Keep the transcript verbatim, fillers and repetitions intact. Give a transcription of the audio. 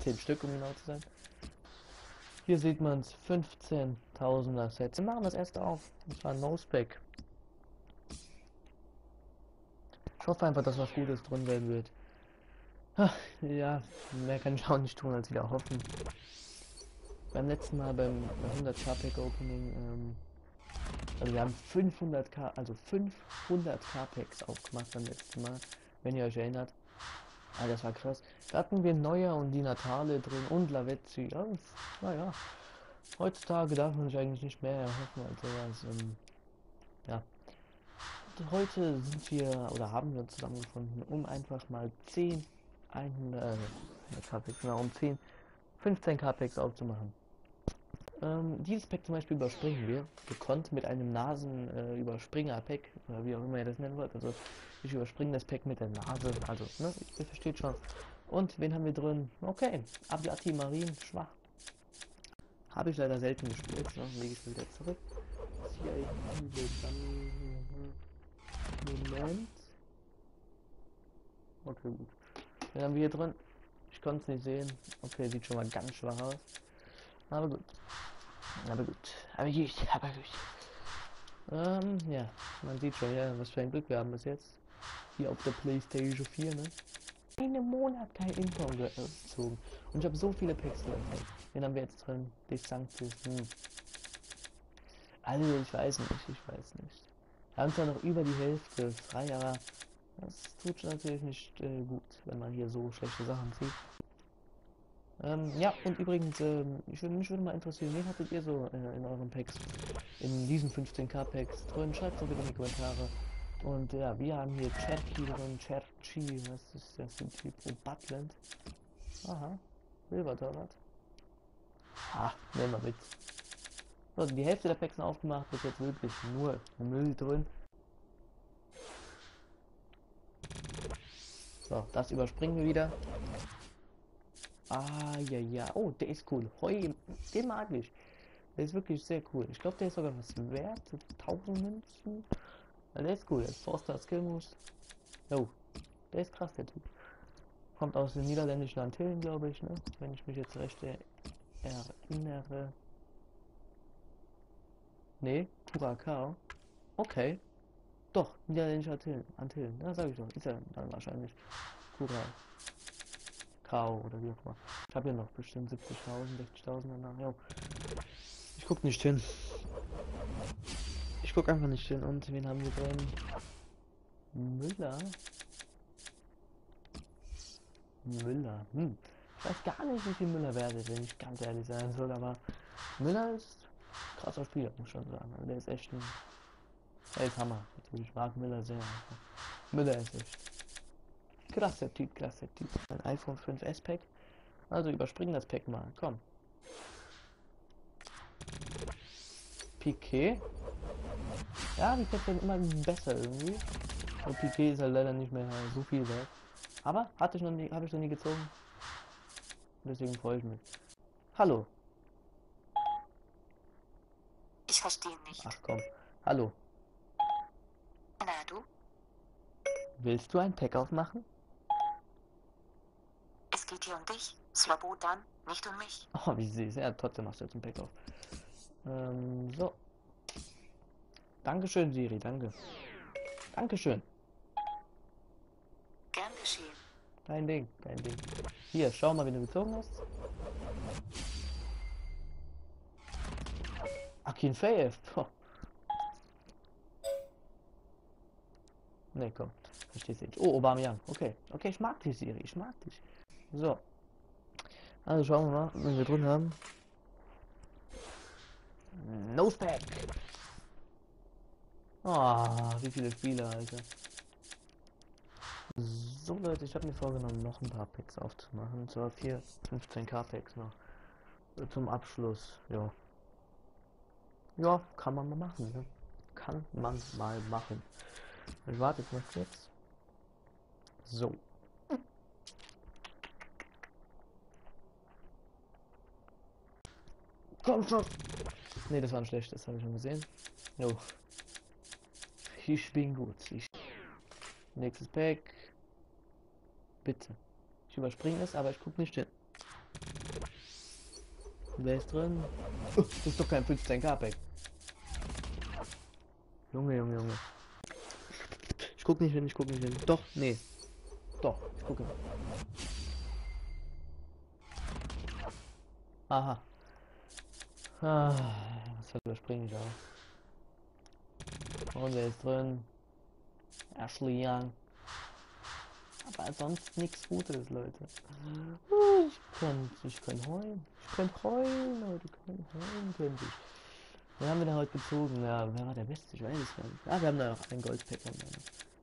zehn Stück, um genau zu sein. Hier sieht man es, fünfzehntausender Sets. Wir machen das erste auf, und zwar No-Spec. Ich hoffe einfach, dass was Gutes drin werden wird. Ach, ja, mehr kann ich auch nicht tun, als wieder hoffen. Beim letzten Mal, beim hunderttausender Pack Opening, ähm, also wir haben fünfhunderttausend, also fünfhunderttausend Packs aufgemacht beim letzten Mal, wenn ihr euch erinnert. Ah, das war krass. Da hatten wir Neuer und die Natale drin und Lavezzi. Ja, naja, heutzutage darf man sich eigentlich nicht mehr erhoffen als sowas. Ähm, ja. Und heute sind wir, oder haben wir uns zusammengefunden, um einfach mal zehn, hundert, äh, K-Packs, genau, um zehn, fünfzehn K-Packs aufzumachen. Ähm, dieses Pack zum Beispiel überspringen wir, gekonnt mit einem Nasen-Überspringer-Pack, äh, oder wie auch immer ihr das nennen wollt. Also ich überspringe das Pack mit der Nase, also, ne, ihr versteht schon. Und wen haben wir drin? Okay, Abiati Marin, schwach. Habe ich leider selten gespielt, ne? Lege ich wieder zurück. C I Moment. Okay, gut. Wen haben wir hier drin? Ich konnte es nicht sehen. Okay, sieht schon mal ganz schwach aus. Aber gut. Aber gut. Aber gut. Aber gut. Ähm, ja. Man sieht schon, ja, was für ein Glück wir haben bis jetzt. Hier auf der PlayStation vier, ne? Einen Monat kein Income gezogen. Und ich habe so viele Packs drin. Den haben wir jetzt drin. DeSanctis. Hm. Also, ich weiß nicht. Ich weiß nicht. Wir haben zwar noch über die Hälfte frei, aber das tut natürlich nicht äh, gut, wenn man hier so schlechte Sachen sieht. Ähm, ja, und übrigens, ähm, ich würde, mich würde mal interessieren, wen hattet ihr so äh, in euren Packs, in diesen fünfzehn K Packs drin? Schreibt doch bitte in die Kommentare. Und ja, wir haben hier Cherky drin, Cherchi, was ist das für ein Typ? Oh, Butland. Aha, Silbertorwart. Ah, nehmen wir mit. Also die Hälfte der Packs sind aufgemacht, ist jetzt wirklich nur Müll drin. So, das überspringen wir wieder. Ah, ja, ja. Oh, der ist cool. Heu, den mag ich. Der ist wirklich sehr cool. Ich glaube, der ist sogar was wert. tausend Münzen. Ja, der ist cool. Der ist Forster Skillmoves. Jo, der ist krass, der Typ. Kommt aus den niederländischen Antillen, glaube ich, ne? Wenn ich mich jetzt recht erinnere. Nee, Curacao. Okay. Doch, niederländische Antillen. Antillen. Ja, sag ich doch. Ist ja dann wahrscheinlich Curacao oder wie auch immer. Ich habe hier noch bestimmt siebzigtausend, sechzigtausend danach. Jo. Ich guck nicht hin. Ich guck einfach nicht hin. Und wen haben wir drin? Müller? Müller. Hm. Ich weiß gar nicht, wie viel Müller wert ist, wenn ich ganz ehrlich sein soll, aber Müller ist ein krasser Spieler, muss ich schon sagen. Also der ist echt ein. Der ist Hammer. Also ich mag Müller sehr. Müller ist echt. Krasser Typ, krasser Typ. Ein iPhone fünf S Pack. Also überspringen das Pack mal. Komm. Piquet. Ja, die Packs werden immer besser irgendwie. Und Piquet ist halt leider nicht mehr so viel wert. Aber hatte ich noch nie, habe ich noch nie gezogen. Deswegen freue ich mich. Hallo. Ich verstehe nicht. Ach komm. Hallo. Na du? Willst du ein Pack aufmachen? Es geht hier um dich. Slobodan, nicht um mich. Oh, wie süß. Ja, trotzdem machst du jetzt ein Pack auf. Ähm, so. Dankeschön, Siri, danke. Dankeschön. Gern geschehen. Dein Ding, dein Ding. Hier, schau mal, wenn du gezogen hast. Akin Feyev. Ne, komm. Verstehst du nicht. Oh, Aubameyang. Okay. Okay, ich mag dich, Siri. Ich mag dich. So. Also schauen wir mal, wenn wir drin haben. Nosepack. Ah, wie viele Spieler, Alter. So Leute, ich habe mir vorgenommen, noch ein paar Packs aufzumachen. Und zwar vier, fünfzehn K Packs noch. Zum Abschluss. Ja. Ja, kann man mal machen, ne? Kann man mal machen. Ich warte jetzt mal kurz. So. Komm schon! Ne, das war ein schlechtes, das habe ich schon gesehen. Jo. Ich bin gut. Ich Nächstes Pack. Bitte. Ich überspringe es, aber ich gucke nicht hin. Wer ist drin? Oh, das ist doch kein fünfzehn K-Pack. Junge, Junge, Junge. Ich guck nicht hin, ich guck nicht hin. Doch, nee. Doch, ich gucke. Aha. Ah, was überspringe ich auch. Und wer ist drin? Ashley Young. Aber sonst nichts Gutes, Leute. Ich kann, ich kann heulen. Ich kann heulen, Leute. Ich kann heulen, könnte ich. Wen haben wir denn heute gezogen? Ja, wer war der Beste? Ich weiß es gar nicht. Ah, wir haben da noch einen Goldpack.